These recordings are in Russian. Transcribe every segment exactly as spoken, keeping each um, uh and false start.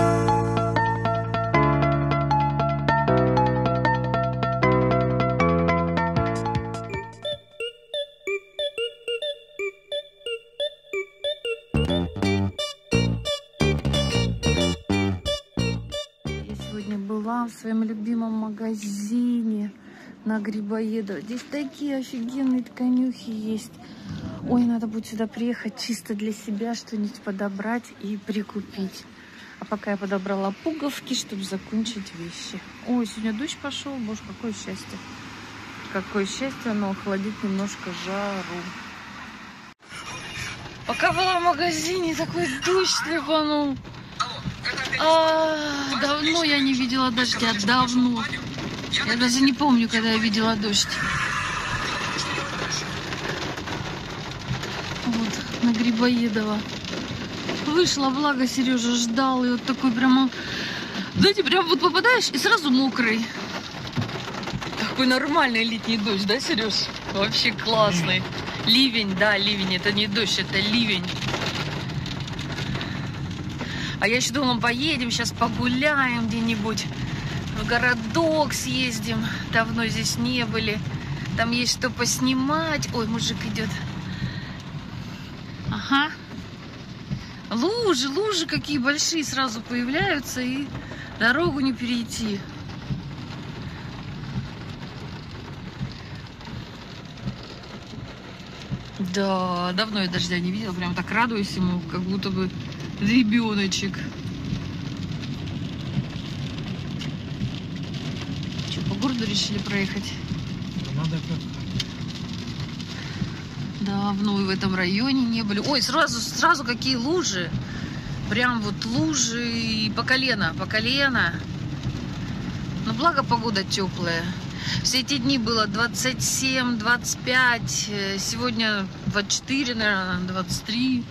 В своем любимом магазине на Грибоедова. Здесь такие офигенные тканюхи есть. Ой, надо будет сюда приехать чисто для себя, что-нибудь подобрать и прикупить. А пока я подобрала пуговки, чтобы закончить вещи. Ой, сегодня дождь пошел. Боже, какое счастье. Какое счастье, оно охладит немножко жару. Пока была в магазине, такой дождь шлепанул. А, давно я не видела дождя, давно. Я даже не помню, когда я видела дождь. Вот, на Грибоедова. Вышла, благо Сережа ждал, и вот такой прямо, знаете, прям вот попадаешь и сразу мокрый. Такой нормальный летний дождь, да, Сереж? Вообще классный. Ливень, да, ливень, это не дождь, это ливень. А я еще думала, поедем, сейчас погуляем где-нибудь, в городок съездим. Давно здесь не были. Там есть что поснимать. Ой, мужик идет. Ага. Лужи, лужи какие большие сразу появляются, и дорогу не перейти. Да, давно я дождя не видела. Прям так радуюсь ему, как будто бы ребеночек. Что, по городу решили проехать? Надо как. Давно в этом районе не были. Ой, сразу, сразу какие лужи. Прям вот лужи и по колено, по колено. Но благо погода теплая. Все эти дни было двадцать семь, двадцать пять. Сегодня двадцать четыре, наверное, двадцать три.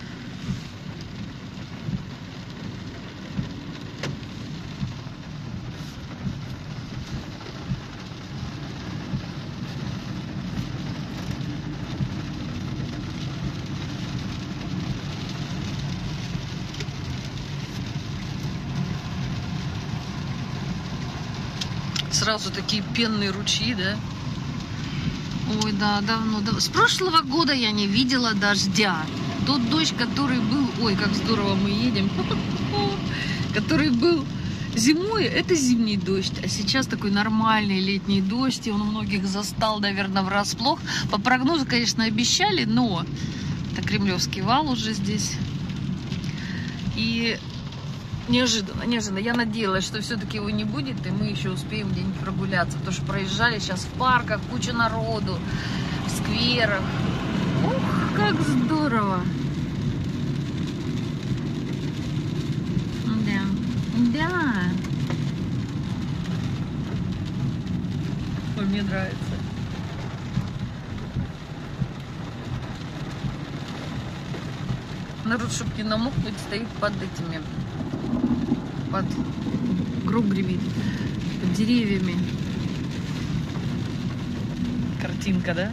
Сразу такие пенные ручьи, да? Ой, да, давно. Да. С прошлого года я не видела дождя. Тот дождь, который был... Ой, как здорово мы едем. Который был зимой, это зимний дождь. А сейчас такой нормальный летний дождь. И он многих застал, наверное, врасплох. По прогнозу, конечно, обещали, но... Это Кремлевский вал уже здесь. И... Неожиданно, неожиданно. Я надеялась, что все-таки его не будет, и мы еще успеем где-нибудь прогуляться. Потому что проезжали сейчас в парках, куча народу, в скверах. Ух, как здорово! Да, да. Ой, мне нравится. Народ, чтобы не намокнуть, стоит под этими... под круглями, под деревьями. Картинка, да?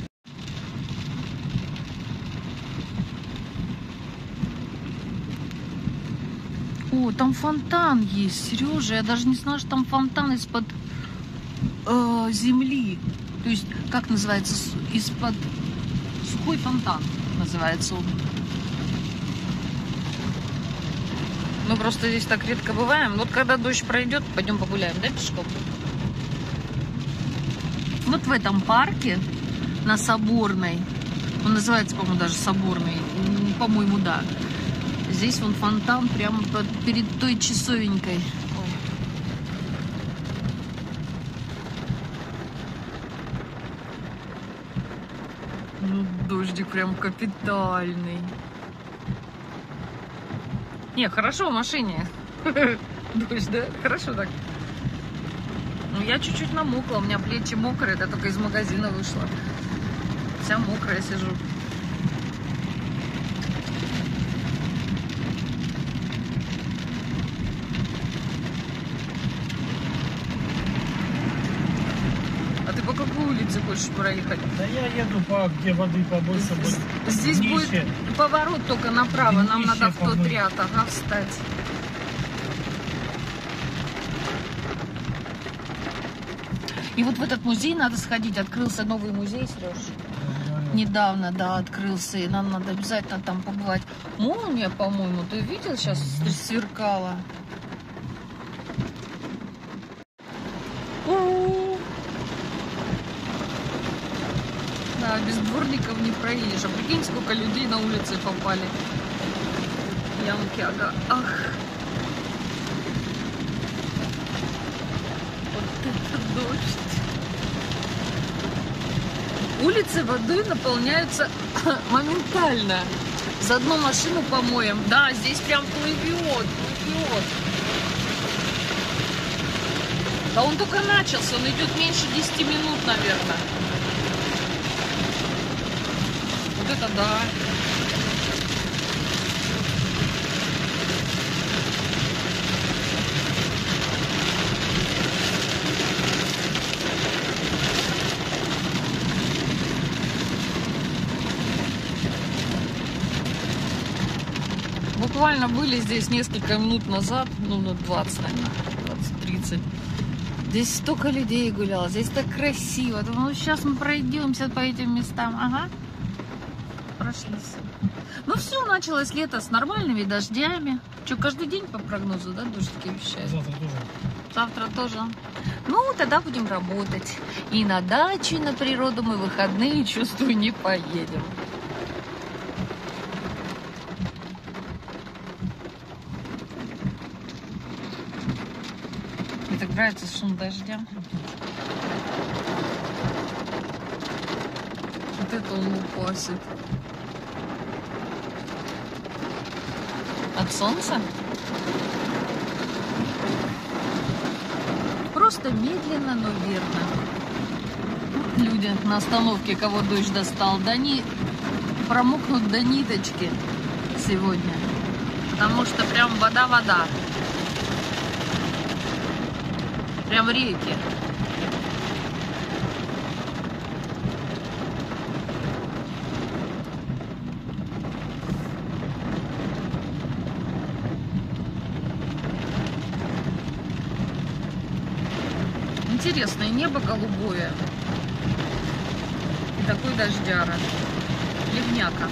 О, там фонтан есть, Сережа. Я даже не знала, что там фонтан из-под э, земли. То есть, как называется, из-под сухой фонтан называется он. Мы просто здесь так редко бываем. Вот когда дождь пройдет, пойдем погуляем, да, пешком? Вот в этом парке на Соборной, он называется, по-моему, даже Соборный, по-моему, да. Здесь вон фонтан прямо под, перед той часовенькой. Ну, дождик прям капитальный. Не, хорошо в машине. Дождь, да? Хорошо так. Ну, я чуть-чуть намокла. У меня плечи мокрые. Это только из магазина вышла. Вся мокрая сижу. А ты по какой улице хочешь проехать? Да я еду по, где воды побольше будет. Здесь Нище. Будет поворот только направо. Нам Нище надо в тот помыть. ряд, ага, встать. И вот в этот музей надо сходить. Открылся новый музей, Сереж. Недавно, да, открылся. И нам надо обязательно там побывать. Молния, по-моему, ты видел, сейчас сверкала. Да, без дворников не проедешь. А прикинь, сколько людей на улице попали. Ямки, ага. Ах. Вот это дождь. Улицы водой наполняются моментально. За одну машину помоем. Да, здесь прям плывет, плывет. Да он только начался, он идет меньше десяти минут, наверное. Вот это да. Буквально были здесь несколько минут назад, ну, ну двадцать, наверное, двадцать-тридцать. Здесь столько людей гуляло, здесь так красиво. Ну, сейчас мы пройдемся по этим местам. Ага, прошлись. Ну, все, началось лето с нормальными дождями. Что, каждый день по прогнозу, да, дождики обещают? Завтра тоже. Завтра тоже. Ну, тогда будем работать. И на дачу, и на природу мы выходные, чувствую, не поедем. Мне так нравится шум дождя. Вот это он лупасит. От солнца? Просто медленно, но верно. Люди на остановке, кого дождь достал, да они промокнут до ниточки сегодня. Потому что прям вода-вода. Прям реки. Интересное небо голубое. И такой дождяра. Ливняка.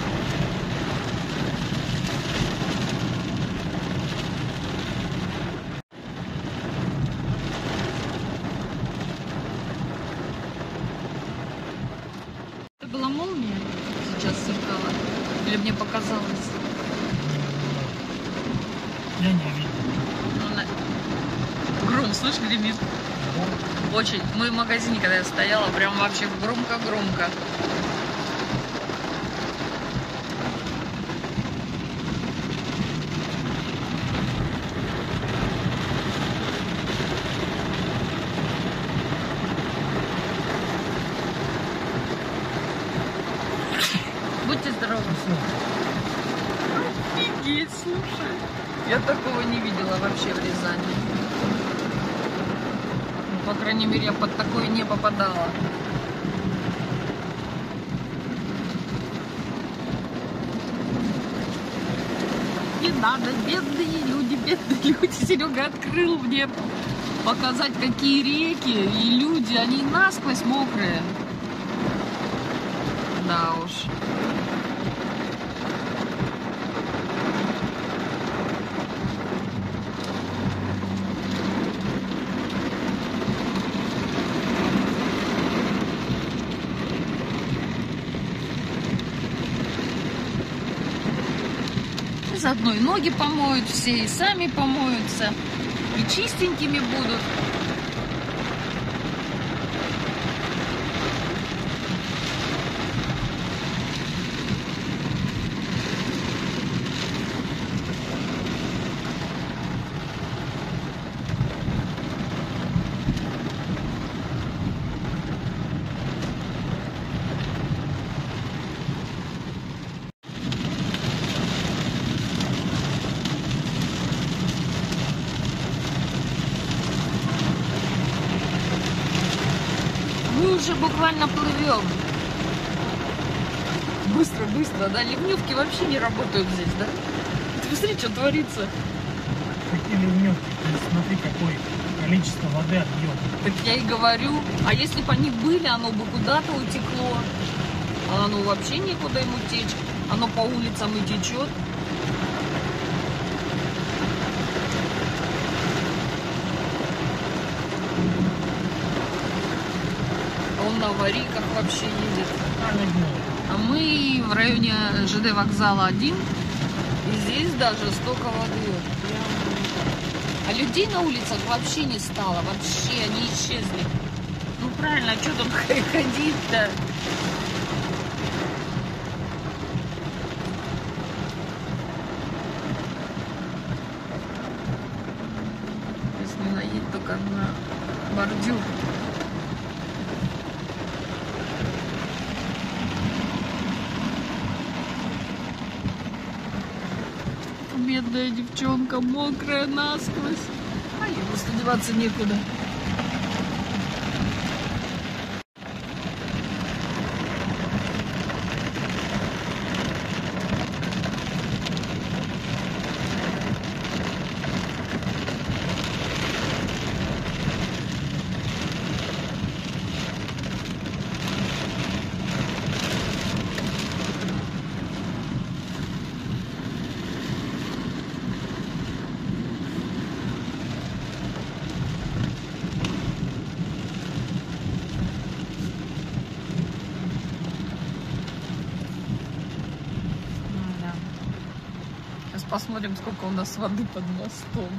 Это была молния сейчас сверкала? Или мне показалось? Я не видел. Ну, на... Гром, слышь, гремит? Очень. Мы в магазине, когда я стояла, прям вообще громко-громко. Будьте здоровы. Офигеть, слушай. Я такого не видела вообще в Рязани. По крайней мере, я под такое не попадала. Не надо, бедные люди, бедные люди. Серега открыл мне показать, какие реки и люди. Они насквозь мокрые. Да уж. Заодно и ноги помоют все, и сами помоются, и чистенькими будут. Мы уже буквально плывем. Быстро, быстро, да? Ливневки вообще не работают здесь, да? Ты посмотри, что творится. Такие ливневки. Смотри, какое количество воды, объем. Так я и говорю. А если бы они были, оно бы куда-то утекло. А оно вообще никуда ему течь. Оно по улицам и течет. Он на аварийках вообще едет. А мы в районе ЖД вокзала один. И здесь даже столько воды. А людей на улицах вообще не стало. Вообще они исчезли. Ну правильно, а что там ходить-то? Если наедет только на бордюр. Бедная девчонка, мокрая насквозь. А ей просто деваться некуда. Посмотрим, сколько у нас воды под мостом.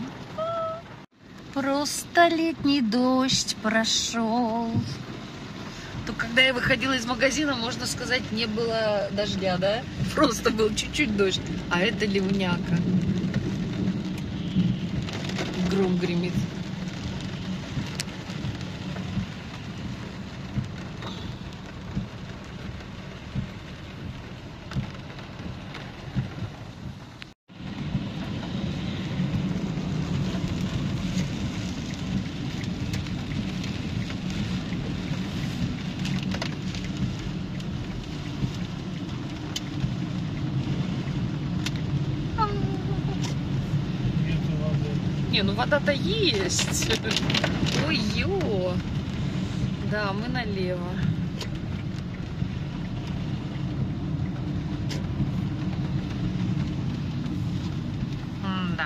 Просто летний дождь прошел. То когда я выходила из магазина, можно сказать, не было дождя, да? Просто был чуть-чуть дождь. А это ливняка. Гром гремит. Не, ну вода-то есть. Ой-ё. Да, мы налево. М-да.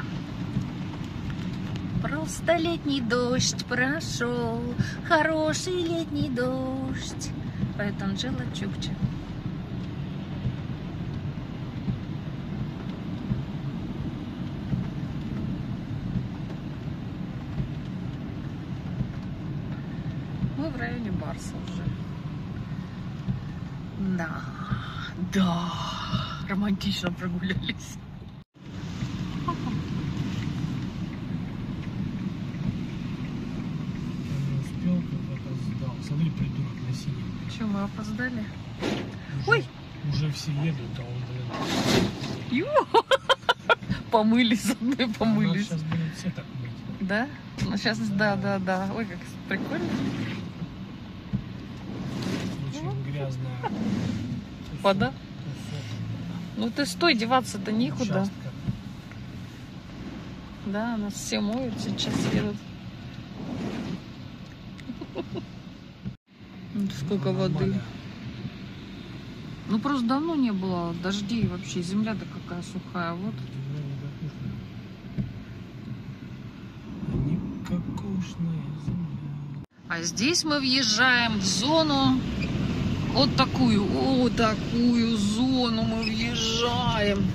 Просто летний дождь прошел. Хороший летний дождь. Поет Анжела Чукча. Мы в районе Барса уже. Да, да, романтично прогулялись. Не успел, как опоздал. Смотри, придурок на синем. Че, мы опоздали? Уже, Ой! Уже все едут, а он, блин. Ё! Помылись, заодно помылись. Сейчас будут все так мыть. Да? Ну сейчас, да, да, да. Ой, как прикольно. Очень грязная. Вода? Кусок. Ну ты стой, деваться-то некуда. Участка. Да, нас все моют, сейчас едут. Сколько воды. Нормально. Ну просто давно не было дождей вообще. Земля-то какая сухая. Вот. Никакушная земля. А здесь мы въезжаем в зону. Вот такую, о, такую зону мы въезжаем.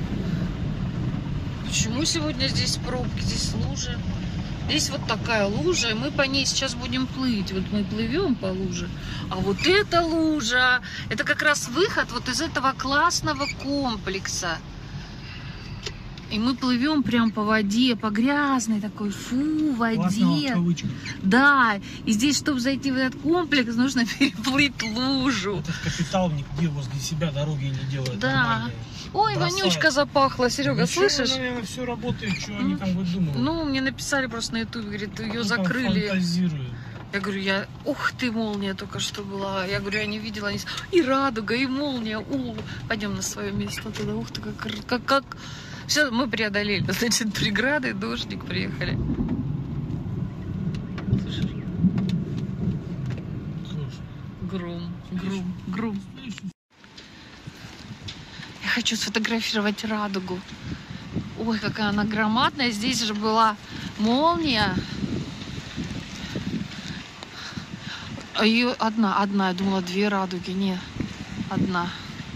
Почему сегодня здесь пробки, здесь лужи? Здесь вот такая лужа, и мы по ней сейчас будем плыть. Вот мы плывем по луже. А вот эта лужа, это как раз выход вот из этого классного комплекса. И мы плывем прям по воде, по грязной такой, фу, воде. Да, и здесь, чтобы зайти в этот комплекс, нужно переплыть лужу. Этот капитал нигде возле себя дороги не делает. Да. Нормальные. Ой, Бросают. вонючка запахла, Серега, Ну, слышишь? Что, наверное, все работает, что они там выдумывают. Ну, мне написали просто на ютубе, говорит, ее Они закрыли. Там фантазируют. Я говорю, я, ух ты, молния только что была. Я говорю, я не видела. Они... И радуга, и молния. У, пойдем на свое место туда. Ух ты, как, как, как Все, мы преодолели, значит, преграды, дождик, приехали. Слушай. Гром, гром, гром. Я хочу сфотографировать радугу. Ой, какая она громадная. Здесь же была молния. А ее одна, одна. Я думала, две радуги. Не, одна.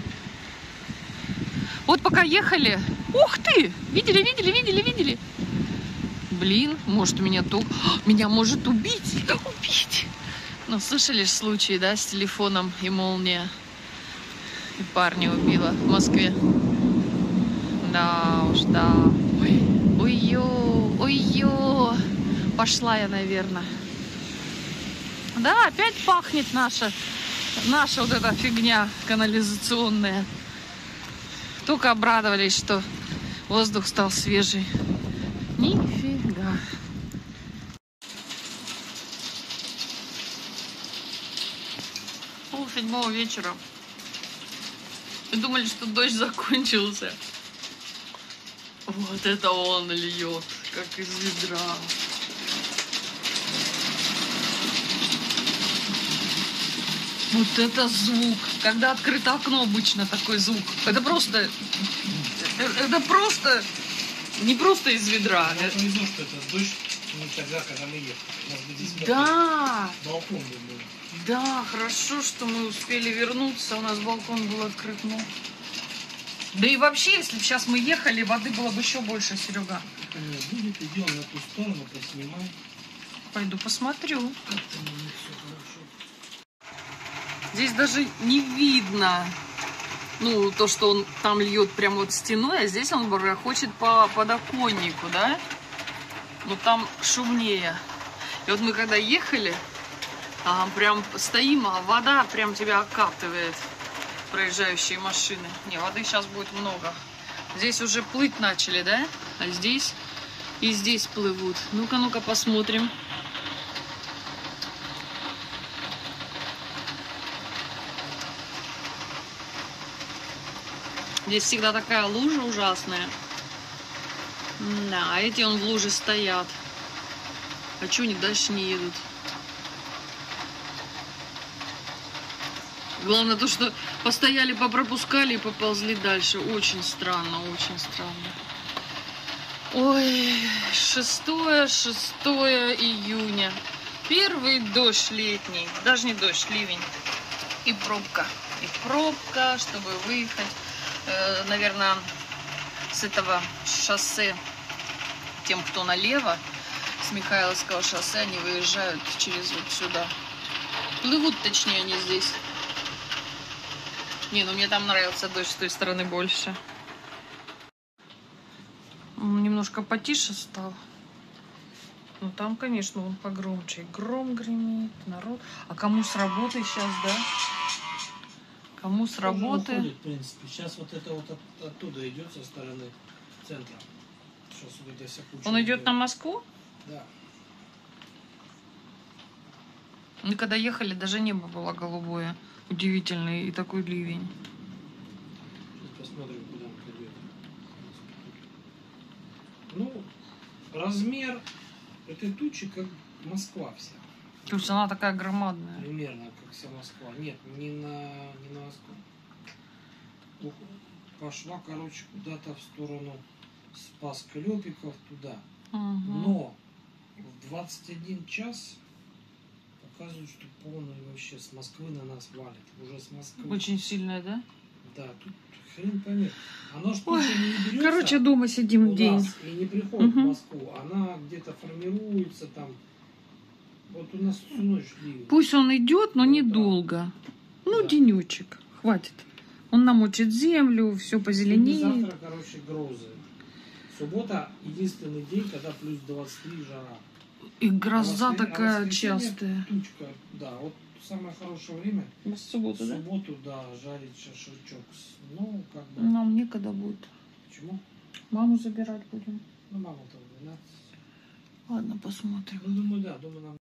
Вот пока ехали. Ух ты! Видели, видели, видели, видели? Блин, может меня то... Меня может убить. Убить. Ну, слышали же случаи, да, с телефоном и молния. И парня убила в Москве. Да уж, да. Ой-ё, ой-ё. Пошла я, наверное. Да, опять пахнет наша, наша вот эта фигня канализационная. Только обрадовались, что воздух стал свежий. Нифига. Пол седьмого вечера. И думали, что дождь закончился. Вот это он льет, как из ведра. Вот это звук. Когда открыто окно, обычно такой звук. Это просто... Это просто... Не просто из ведра. Я повезло, что это дождь не тогда, когда мы ехали. У нас бы здесь Да. балкон был. Да, хорошо, что мы успели вернуться. У нас балкон был открыт. Ну. Да и вообще, если бы сейчас мы ехали, воды было бы еще больше, Серега. Будет, идем на ту сторону, поснимай. Пойду посмотрю. Здесь даже не видно, ну, то, что он там льет прямо вот стеной, а здесь он барахочет по подоконнику, да? Но там шумнее. И вот мы когда ехали, а, прям стоим, а вода прям тебя окатывает. Проезжающие машины. Не, воды сейчас будет много. Здесь уже плыть начали, да? А здесь и здесь плывут. Ну-ка, ну-ка, посмотрим. Здесь всегда такая лужа ужасная. Да, а эти он в луже стоят. А чё они дальше не едут? Главное то, что постояли, попропускали и поползли дальше. Очень странно, очень странно. Ой, шестое, шестое июня. Первый дождь летний. Даже не дождь, ливень. И пробка. И пробка, чтобы выехать. Э, наверное, с этого шоссе, тем, кто налево, с Михайловского шоссе, они выезжают через вот сюда. Плывут, точнее, они здесь. Не, ну мне там нравился дождь с той стороны больше. Немножко потише стал. Ну там, конечно, он погромче. Гром гремит, народ. А кому с работы сейчас, да? Кому с работы? Уходит, в принципе. Сейчас вот это вот от, оттуда идет со стороны центра. Сейчас вот это вся куча Он идет идет на Москву? Да. Мы когда ехали, даже небо было голубое. Удивительный и такой ливень. Сейчас посмотрим, куда он пойдет. Ну, размер этой тучи как Москва вся. То есть она такая громадная. Примерно как вся Москва. Нет, не на, не на Москву. Ух, пошла, короче, куда-то в сторону Спас-Клепиков туда. Угу. Но в двадцать один час показывают, что полный вообще с Москвы на нас валит. Уже с Москвы. Очень сильная, да? Да, тут хрен поймет. Оно ж туча не берется. Короче, дома сидим у день. нас и не приходит Угу. в Москву. Она где-то формируется там. Вот у нас всю ночь ливень. Пусть он идет, но Ну, недолго. Ну, да. денечек. Хватит. Он намочит землю, все позеленеет. Завтра, короче, грозы. Суббота единственный день, когда плюс двадцать три жара. И гроза А воскрес- такая а воскресенье частая. Тучка, да, вот самое хорошее время. В субботу, В да? субботу, да, жарить шашлычок. Ну, как бы. Нам некогда будет. Почему? Маму забирать будем. Ну, мама-то в двенадцать. Ладно, посмотрим. Ну, думаю, да, думаю, нам